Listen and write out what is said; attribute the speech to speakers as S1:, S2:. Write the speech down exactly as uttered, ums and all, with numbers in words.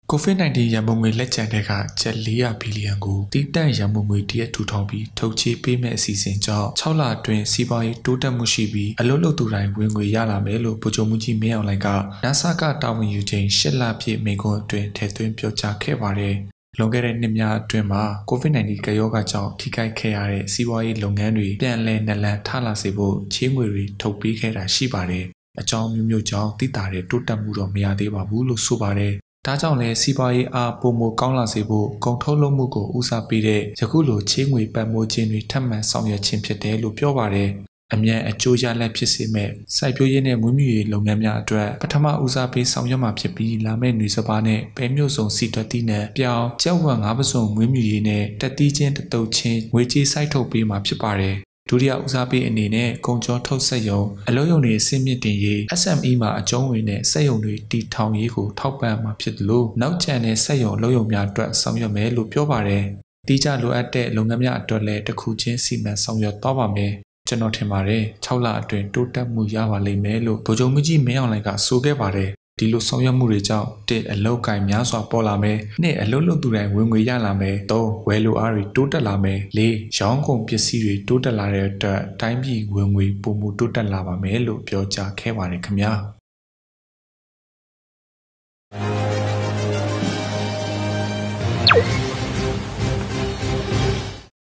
S1: ကိုဗစ် ၁၉ ရန်ပုံငွေလက်ကျန်တဲ့ကကျပ် ၄၀၀ ဘီလီယံကိုတည်တံ့ရန်ပုံငွေတရက်ထူထောင်ပြီးထုတ်ချေးပေးမဲ့အစီအစဉ်ကြောင့်၆လအတွင်းစီးပွားရေးတိုးတက်မှုရှိပြီးအလုပ်လုပ်သူတိုင်းဝင်ငွေရလာမယ်လို့ဗိုလ်ချုပ်မှူးကြီးမင်းအောင်လှိုင်က NASA ကတာဝန်ယူချိန်၈လပြည့်မိန့်ခွန်းအတွင်းထည့်သွင်းပြောကြားခဲ့ပါတယ်။လွန်ခဲ့တဲ့နှစ်များအတွင်းမှာကိုဗစ် ၁၉ ကပ်ရောဂါကြောင့်ထိခိုက်ခဲ့ရတဲ့စီးပွားရေးလုပ်ငန်းတွေပြန်လည်နလန်ထလာစေဖို့ချေးငွေတွေထုတ်ပေးခဲ့တာရှိပါတယ်။အကြောင်းမျိုးမျိုးကြောင့်တိတာတဲ့တိုးတက်မှုတော့မရသေးပါဘူးလို့ဆိုပါတယ်။ဒါကြောင့်လည်းစီးပွားရေးအားပုံမကောင်းလာစေဖို့ကုန်ထုတ်လုပ်မှုကိုဦးစားပေးတဲ့ယခုလိုချေးငွေပတ်မိုးခြင်းတွေထပ်မံဆောင်ရွက်ခြင်းဖြစ်တယ်လို့ပြောပါတယ်။အမြန်အကျိုးရလဒ်ဖြစ်စေမဲ့စိုက်ပျိုးရေးနဲ့မွေးမြူရေးလုပ်ငန်းများအတွက်ပထမဦးစားပေးဆောင်ရွက်မှာဖြစ်ပြီးလာမယ့်နှွေစပါးနဲ့ပဲမျိုးစုံစီတွက်တီးနဲ့ပြောင်းကျက်ဝက်ငါးပစုံမွေးမြူရေးနဲ့တက်တီးချင်းတတုတ်ချင်းငွေကြေးစိုက်ထုတ်ပေးမှာဖြစ်ပါတယ်။ဒုတိယဦးစားပေးအနေနဲ့ကုန်ကျော်ထုတ်ဆက်ရုံအလုပ်ရုံတွေအဆင့်မြင့်တင်ရေး S M E မှာအကျုံးဝင်တဲ့စက်ရုံတွေတည်ထောင်ရေးကိုထောက်ပံ့မှာဖြစ်တယ်လို့နောက်ကျန်တဲ့စက်ရုံအလုပ်ရုံများအတွက်ဆောင်ရွက်မယ်လို့ပြောပါတယ်။တိကျလိုအပ်တဲ့လုပ်ငန်းများအတွက်လည်းတစ်ခုချင်းစီမံဆောင်ရွက်သွားပါမယ်။ကျွန်တော်ထင်ပါတယ်၆လအတွင်းတိုးတက်မှုရပါလိမ့်မယ်လို့ဗိုလ်ချုပ်မှူးကြီးမင်းအောင်လှိုင်ကဆိုခဲ့ပါတယ်။ဒီလိုဆောင်ရွက်မှုတွေကြောင့်တစ်အလောက်ကိုင်များစွာပေါ်လာမယ်။နှစ်အလုပ်လုပ်သူတိုင်းဝင်ငွေရလာမယ်။သုံးဝယ်လိုအားတွေတိုးတက်လာမယ်။လေးရောင်းကုန်ပစ္စည်းတွေတိုးတက်လာတဲ့အတွက်တိုင်းပြည်ဝင်ငွေပုံမှုတိုးတက်လာပါမယ်လို့ပြောကြားခဲ့ပါတယ်ခင်ဗျာ။